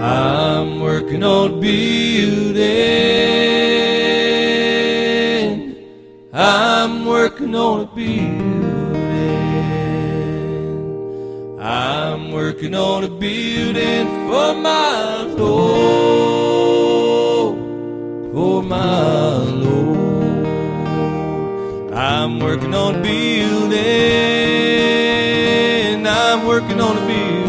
I'm working on building. I'm working on a building. I'm working on a building for my Lord, for my Lord. I'm working on a building. I'm working on a building.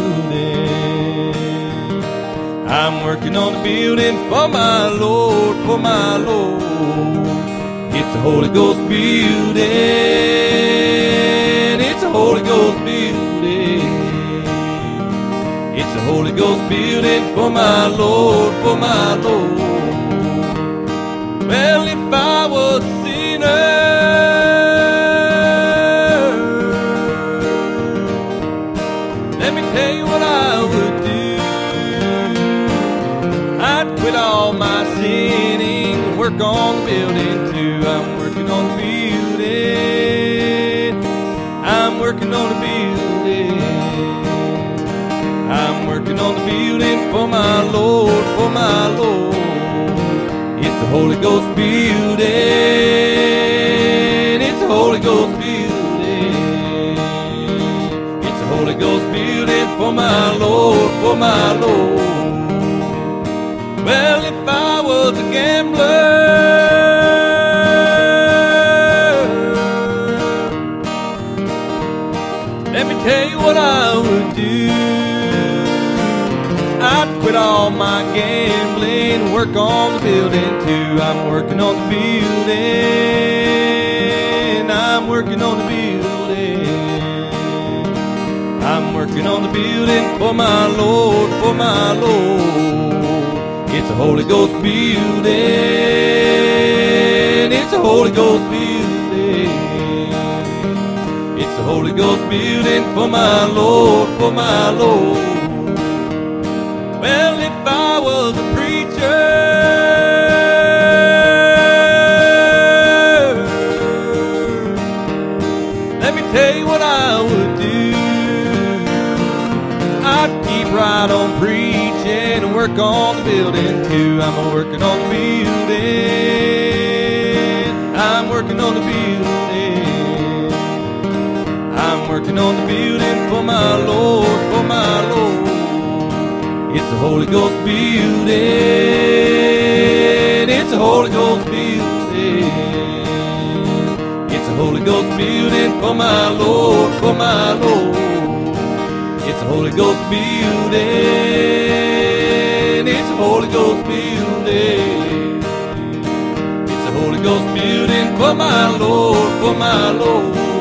I'm working on a building for my Lord, for my Lord. It's a Holy Ghost building. It's a Holy Ghost building. It's a Holy Ghost building for my Lord, for my Lord. Well, if I was a sinner, let me tell you what I would do. I'd quit all my sinning and work on the building too. I'm working on the building. I'm working on the building. I'm working on the building for my Lord, for my Lord. It's a Holy Ghost building. It's a Holy Ghost building. It's a Holy Ghost building for my Lord, for my Lord. Well, if I was a gambler, let me tell you what I would do. I'd quit all my gambling and work on the building too. I'm working on the building. I'm working on the building. I'm working on the building for my Lord, for my Lord. It's a Holy Ghost building. It's a Holy Ghost building. It's a Holy Ghost building for my Lord, for my Lord. Well, if I was a preacher, let me tell you what I would do. I'd keep right on preaching and work on the building too. I'm working on the building. I'm working on the building. I'm working on the building for my Lord, for my Lord. It's a Holy Ghost building. It's a Holy Ghost building. It's a Holy Ghost building for my Lord, for my Lord. It's a Holy Ghost building. It's a Holy Ghost building. It's a Holy Ghost building for my Lord, for my Lord.